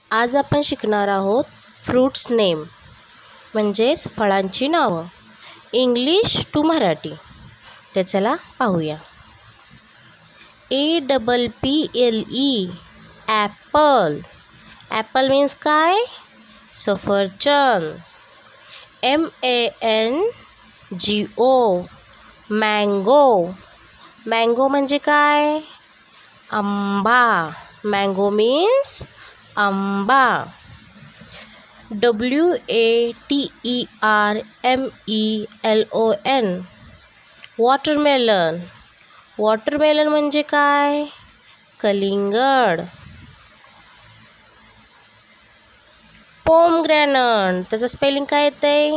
आज आपण शिकणार आहोत फ्रूट्स नेम म्हणजेच फळांची नावं इंग्लिश टू मराठी. तर चला पाहूया. APPLE Apple. ॲपल मीन्स काय? सफरचंद. MANGO mango. मँगो म्हणजे काय? आंबा. मँगो मीन्स आंबा. WATERMELON watermelon. वॉटरमेलन म्हणजे काय? कलिंगड. पोमग्रॅनट. त्याचं स्पेलिंग काय येतंय?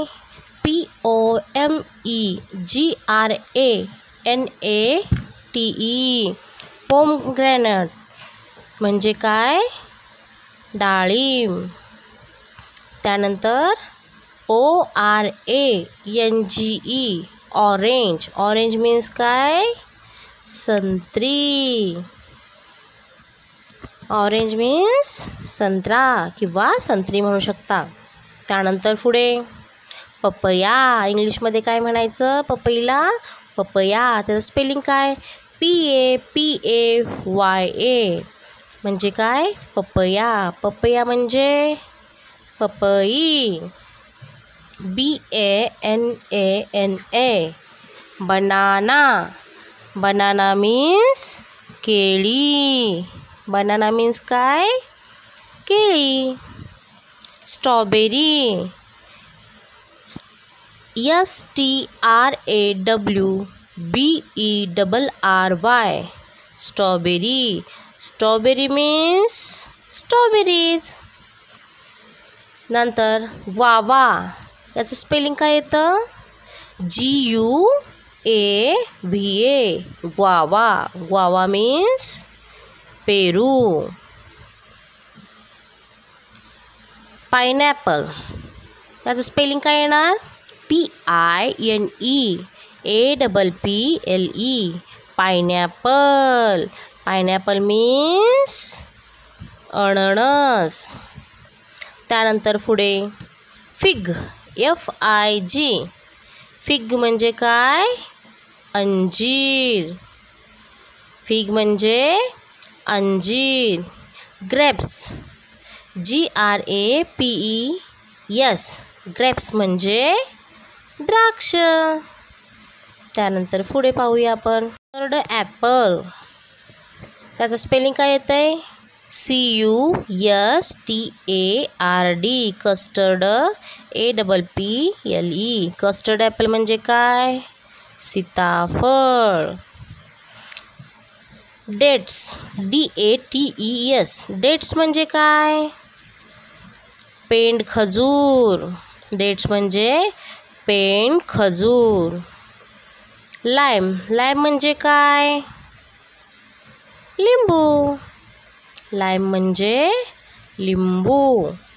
POMEGRANATE. पोमग्रॅनट म्हणजे काय? डाळिंब. त्यानंतर ORANGE ऑरेंज. ऑरेंज मीन्स काय? संत्री. ऑरेंज मीन्स संत्रा किंवा संत्री म्हणू शकता. त्यानंतर पुढे पपया. इंग्लिशमध्ये काय म्हणायचं पपईला? पपया. त्याचं स्पेलिंग काय? PAPAYA म्हणजे काय? पपया. पपया म्हणजे पपई. BANANA banana. बनाना मीन्स केळी. बनाना मीन्स काय? केळी. Strawberry. STRAWBERRY strawberry. Strawberry means strawberries. नंतर ग्वावा. याचं स्पेलिंग काय येतं? GUAVA guava. ग्वावा मीन्स पेरू. पायनॅपल. याचं स्पेलिंग काय येणार? PINEAPPLE pineapple. पायनॅपल मीन्स अननस. त्यानंतर पुढे फिग. FIG फिग म्हणजे काय? अंजीर. फिग म्हणजे अंजीर. ग्रेप्स. GRAPES ग्रेप्स म्हणजे द्राक्ष. त्यानंतर पुढे पाहूया आपण कस्टर्ड ॲपल. त्याचं स्पेलिंग काय येतंय? CUSTARD custard APPLE custard apple म्हणजे काय? सीताफळ. डेट्स. DATES डेट्स म्हणजे काय? पेंड खजूर. डेट्स म्हणजे पेंड खजूर. लाईम. लाईम म्हणजे काय? लिंबू. लाईम म्हणजे लिंबू.